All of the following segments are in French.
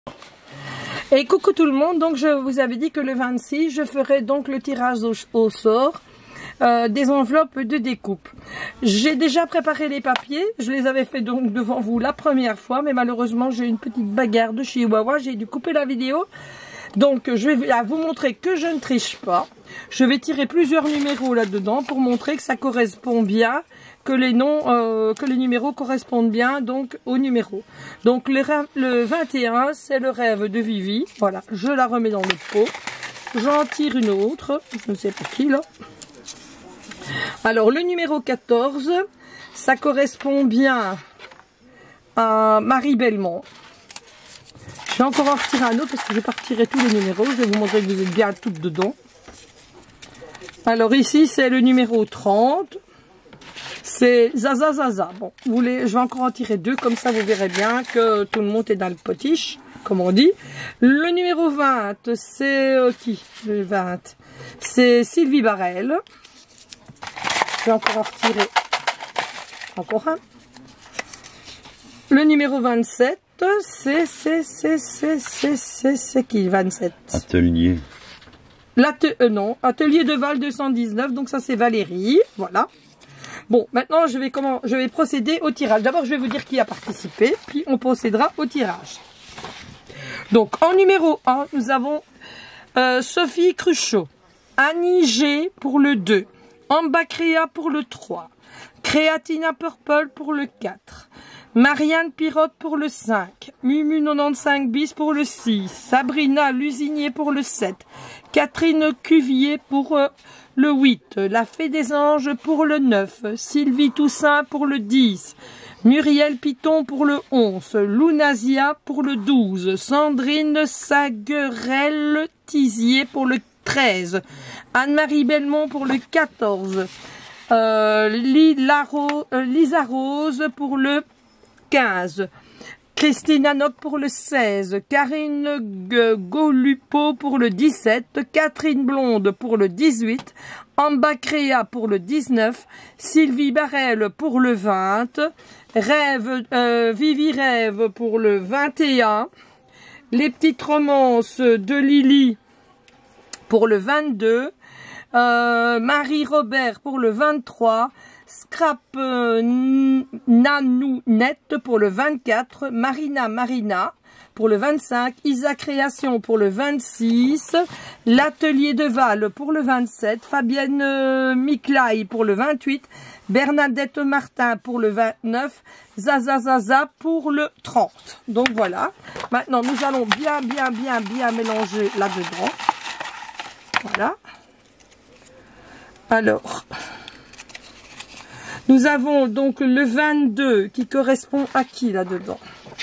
Et coucou tout le monde, donc je vous avais dit que le 26, je ferai donc le tirage au sort des enveloppes de découpe. J'ai déjà préparé les papiers, je les avais fait donc devant vous la première fois, mais malheureusement j'ai une petite bagarre de Chihuahua, j'ai dû couper la vidéo. Donc je vais vous montrer que je ne triche pas. Je vais tirer plusieurs numéros là-dedans pour montrer que ça correspond bien, que les noms, que les numéros correspondent bien donc aux numéros. Donc le 21, c'est le rêve de Vivi. Voilà, je la remets dans le pot. J'en tire une autre, je ne sais pas qui là. Alors le numéro 14, ça correspond bien à Marie Belmont. Je vais encore en retirer un autre parce que je vais pas retirer tous les numéros. Je vais vous montrer que vous êtes bien toutes dedans. Alors ici, c'est le numéro 30. C'est Zaza Zaza. Bon, je vais encore en tirer deux. Comme ça, vous verrez bien que tout le monde est dans le potiche, comme on dit. Le numéro 20, c'est qui? Le 20, c'est Sylvie Barrel. Je vais encore en retirer encore un. Le numéro 27. C'est qui 27? Atelier. Non, Atelier de Val 219, donc ça c'est Valérie, voilà. Bon, maintenant je vais procéder au tirage. D'abord je vais vous dire qui a participé, puis on procédera au tirage. Donc en numéro 1, nous avons Sophie Cruchot, Annie G pour le 2, Ambacrea pour le 3, Créatina Purple pour le 4, Marianne Pirotte pour le 5, Mumu 95 bis pour le 6, Sabrina Lusinier pour le 7, Catherine Cuvier pour le 8, La Fée des Anges pour le 9, Sylvie Toussaint pour le 10, Muriel Piton pour le 11, Lounasia pour le 12, Sandrine Saguerel Tizier pour le 13, Anne-Marie Belmont pour le 14, Lisa Rose pour le 15, Christine Anoc pour le 16, Karine Golupo pour le 17, Catherine Blonde pour le 18, Ambacrea pour le 19, Sylvie Barrel pour le 20, Vivi Rêve pour le 21, Les Petites Romances de Lily pour le 22, Marie Robert pour le 23, Scrap Nanounette pour le 24, Marina pour le 25, Isa Création pour le 26, l'Atelier de Val pour le 27, Fabienne Miclaï pour le 28, Bernadette Martin pour le 29, Zaza Zaza pour le 30. Donc voilà, maintenant nous allons bien mélanger là-dedans. Voilà. Alors, nous avons donc le 22 qui correspond à qui là-dedans?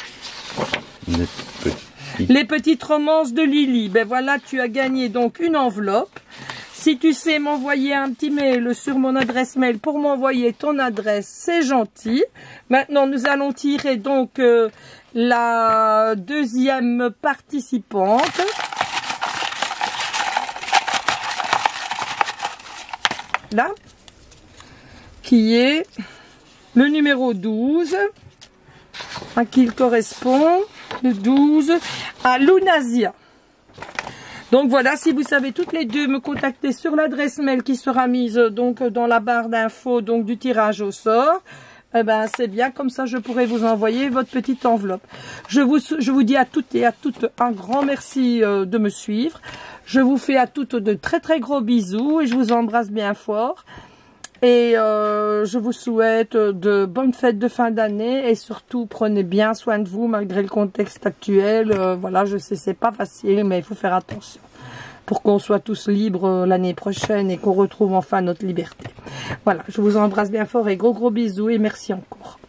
Les petites romances de Lily. Ben voilà, tu as gagné donc une enveloppe. Si tu sais m'envoyer un petit mail sur mon adresse mail pour m'envoyer ton adresse, c'est gentil. Maintenant, nous allons tirer donc la deuxième participante. Là. Qui est le numéro 12, à qui il correspond, le 12, à Lounasia. Donc voilà, si vous savez toutes les deux me contacter sur l'adresse mail qui sera mise donc dans la barre d'infos donc du tirage au sort, eh ben c'est bien, comme ça je pourrai vous envoyer votre petite enveloppe. Je vous dis à toutes et à toutes un grand merci de me suivre. Je vous fais à toutes de très gros bisous et je vous embrasse bien fort. Et je vous souhaite de bonnes fêtes de fin d'année et surtout prenez bien soin de vous malgré le contexte actuel. Voilà, je sais c'est pas facile mais il faut faire attention pour qu'on soit tous libres l'année prochaine et qu'on retrouve enfin notre liberté. Voilà, je vous embrasse bien fort et gros bisous et merci encore.